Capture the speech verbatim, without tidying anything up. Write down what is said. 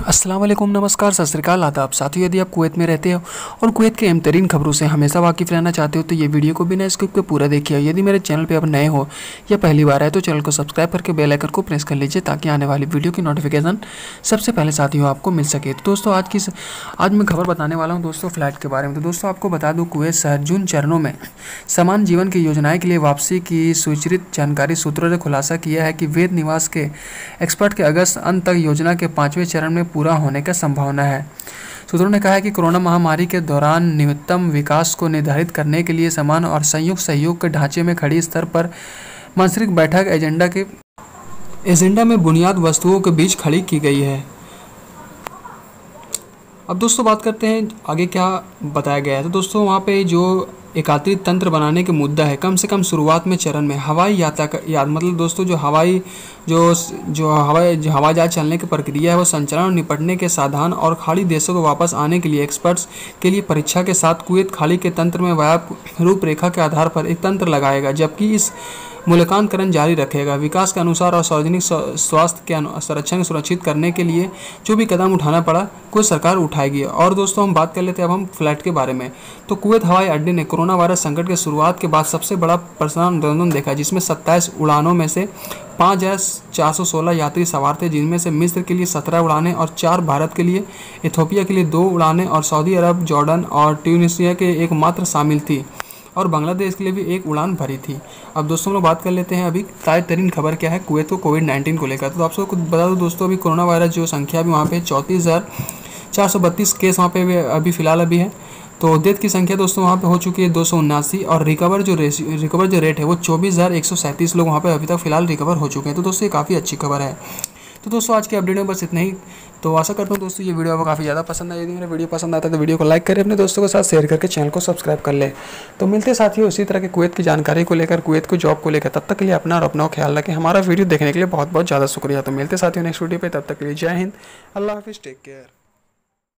अस्सलाम वालेकुम, नमस्कार, सत श्री अकाल, आदाब साथियों। यदि आप कुवैत में रहते हो और कुवैत के अहम तरीन खबरों से हमेशा वाकिफ़ रहना चाहते हो तो ये वीडियो को बिना स्किप के पूरा देखिए। यदि मेरे चैनल पे आप नए हो या पहली बार आए तो चैनल को सब्सक्राइब करके बेल आइकन को प्रेस कर लीजिए ताकि आने वाली वीडियो की नोटिफिकेशन सबसे पहले साथियों आपको मिल सके। तो दोस्तों आज की आज मैं खबर बताने वाला हूँ दोस्तों फ्लैट के बारे में। तो दोस्तों आपको बता दूँ, कुवैत शहर जून चरणों में समान जीवन की योजनाएं के लिए वापसी की सुचित जानकारी सूत्रों ने खुलासा किया है कि वेद निवास के एक्सपर्ट के अगस्त अंत तक योजना के पाँचवें चरण में पूरा होने का संभावना है। सूत्रों ने कहा है कि कोरोना महामारी के दौरान न्यूनतम विकास को निर्धारित करने के लिए समान और संयुक्त सहयोग के ढांचे में खड़ी स्तर पर मासिक बैठक एजेंडा के एजेंडा में बुनियाद वस्तुओं के बीच खड़ी की गई है। अब दोस्तों बात करते हैं आगे क्या बताया गया है। तो दोस्तों वहाँ पे जो एकीकृत तंत्र बनाने के मुद्दा है, कम से कम शुरुआत में चरण में हवाई यातायात मतलब दोस्तों जो हवाई जो जो हवाई जो हवाई जहाज चलने की प्रक्रिया है वो संचालन और निपटने के साधन और खाड़ी देशों को वापस आने के लिए एक्सपर्ट्स के लिए परीक्षा के साथ कुवैत खाड़ी के तंत्र में व्यापक रूपरेखा के आधार पर एक तंत्र लगाएगा, जबकि इस मूल्यांकन जारी रखेगा। विकास के अनुसार और सार्वजनिक स्वास्थ्य के संरक्षण सुरक्षित करने के लिए जो भी कदम उठाना पड़ा कोई सरकार उठाएगी। और दोस्तों हम बात कर लेते हैं अब हम फ्लाइट के बारे में। तो कुवैत हवाई अड्डे ने कोरोना वायरस संकट के शुरुआत के बाद सबसे बड़ा पर्सनल आंदोलन देखा, जिसमें सत्ताईस उड़ानों में से पाँच हजार चार सौ सोलह यात्री सवार थे, जिनमें से मिस्र के लिए सत्रह उड़ानें और चार भारत के लिए, इथियोपिया के लिए दो उड़ानें और सऊदी अरब, जॉर्डन और ट्यूनीशिया के एक मात्र शामिल थी और बांग्लादेश के लिए भी एक उड़ान भरी थी। अब दोस्तों हम लोग बात कर लेते हैं अभी ताज़ा तरीन खबर क्या है कुवैत को कोविड नाइन्टीन को लेकर। तो आप सबको बता दो दोस्तों, अभी कोरोना वायरस जो संख्या भी वहाँ पे चौंतीस हज़ार चार सौ बत्तीस केस वहाँ पे अभी फिलहाल अभी है। तो डेथ की संख्या दोस्तों वहाँ पे हो चुकी है दो सौ उन्नासी और रिकवर जो रिकवर जो रेट है वो चौबीस हज़ार एक सौ सैंतीस लोग वहाँ पे अभी तक फिलहाल रिकवर हो चुके हैं। तो दोस्तों ये काफ़ी अच्छी खबर है। तो दोस्तों आज के अपडेट में बस इतना ही। तो आशा करता हूँ दोस्तों ये वीडियो आपको काफ़ी ज़्यादा पसंद आए। यदि मेरा वीडियो पसंद आता है तो वीडियो को लाइक करें, अपने दोस्तों के साथ शेयर करके चैनल को सब्सक्राइब कर ले। तो मिलते साथियों इसी तरह के कुवैत की जानकारी को लेकर, कुवैत को जॉब को लेकर। तब तक के लिए अपना और अपना ख्याल रखें। हमारा वीडियो देखने के लिए बहुत बहुत ज़्यादा शुक्रिया। तो मिलते साथियों नेक्स्ट वीडियो पर, तब तक के लिए जय हिंद, अल्लाह हाफिज़, टेक केयर।